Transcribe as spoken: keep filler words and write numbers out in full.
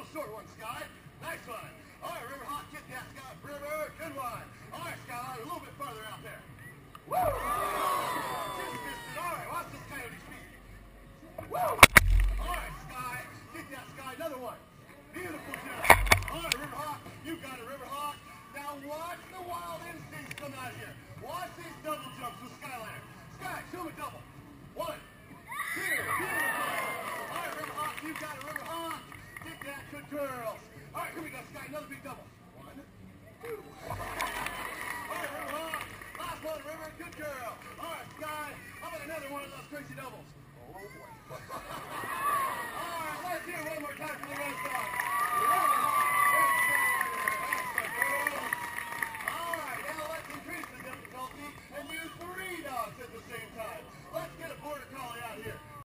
short one, Sky. Nice one. All right, Riverhawk, get that, Sky. River, good one. All right, Skyliner, a little bit farther out there. Woo! Just missed it. All right, watch this coyote speed. Woo! All right, Sky, get that, Sky. Another one. Beautiful job. All right, Riverhawk, you got it, Riverhawk. Now watch the wild instincts come out here.